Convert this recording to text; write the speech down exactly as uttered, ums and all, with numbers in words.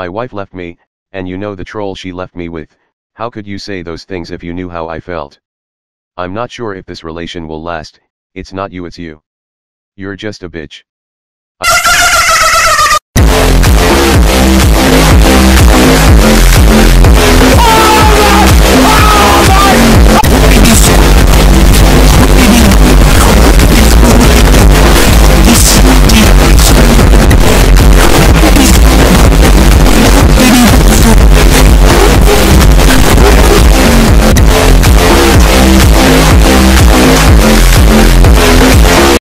My wife left me, and you know the troll she left me with. How could you say those things if you knew how I felt? I'm not sure if this relation will last. It's not you, it's you. You're just a bitch.